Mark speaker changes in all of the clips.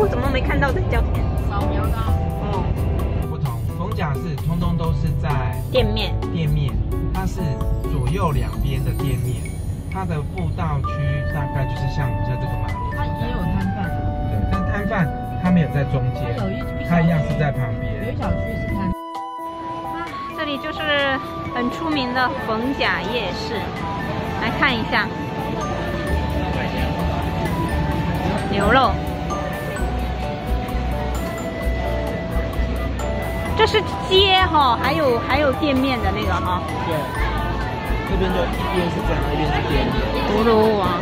Speaker 1: 怎么没看到这胶片？
Speaker 2: 扫描的。
Speaker 1: 哦，
Speaker 3: 不同，逢甲是通通都是在
Speaker 1: 店面，
Speaker 3: 它是左右两边的店面，它的步道区大概就是像我们现在这个马路。
Speaker 2: 它也有摊贩。
Speaker 3: 对，但摊贩它没有在中间，它一样是在旁边。
Speaker 2: 有一小区是摊。
Speaker 1: 这里就是很出名的逢甲夜市，来看一下牛肉。这是街哈，还有店面的那个哈。
Speaker 3: 对，这边就一边是这样，一边是店面。
Speaker 1: 葫芦王。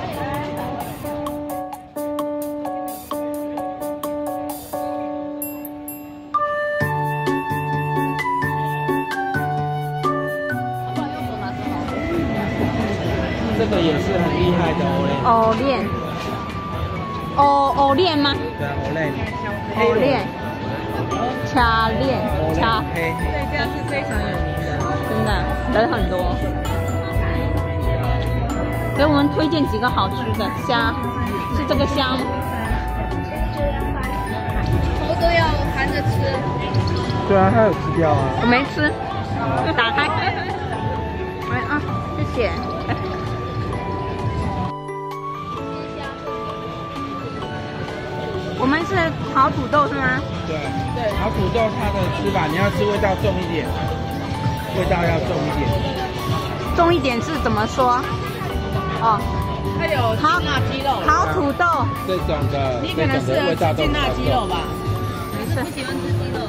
Speaker 3: 这个也是很厉害的
Speaker 1: 藕链。藕链吗？
Speaker 3: 对，藕链。
Speaker 1: 藕链。掐链。掐。
Speaker 2: 这家是非常有名的，
Speaker 1: 真的人很多。给我们推荐几个好吃的虾，是这个虾吗？
Speaker 2: 头都要含着吃。
Speaker 3: 对啊，它有吃掉啊。
Speaker 1: 我没吃，打开。哎啊，谢谢。我们是烤土豆是吗？
Speaker 3: 对，烤土豆它的吃法，你要吃味道重一点，味道要重一点。
Speaker 1: 重一点是怎么说？哦，
Speaker 2: 它有
Speaker 1: 烤
Speaker 2: 辣鸡肉，
Speaker 1: 烤土豆。
Speaker 3: 这种的，
Speaker 2: 你可能适合吃劲辣鸡肉吧？
Speaker 1: 没事。
Speaker 2: 你喜欢吃鸡肉？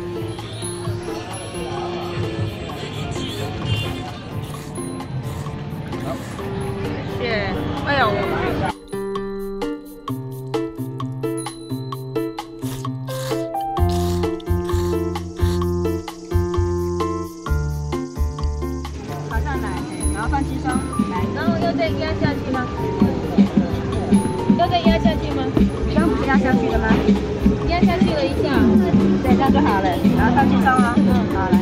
Speaker 3: 好，
Speaker 1: 谢谢。哎呦。放鸡胸，来，然后要再压下去吗？要再压下去吗？刚不是压下去了吗？压下去了一下，对，这样就好了。然后放鸡胸哦，好，来。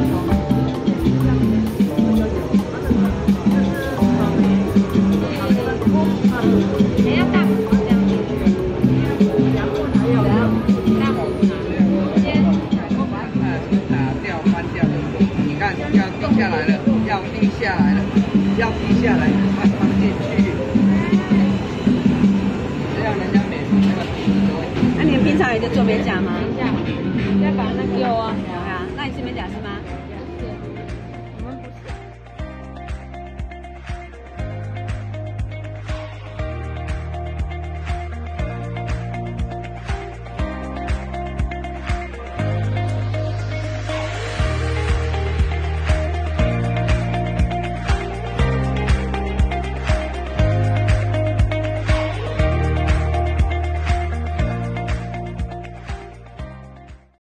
Speaker 1: 你要大拇指这样子，然后还有大拇指，先
Speaker 4: 打掉翻掉的，你看要定下来了，要定下来了。要低下来，它放进去，这样人家每次那个鼻子都会。
Speaker 1: 那你们平常有在做美甲吗？
Speaker 2: 等一下，再把那个有啊。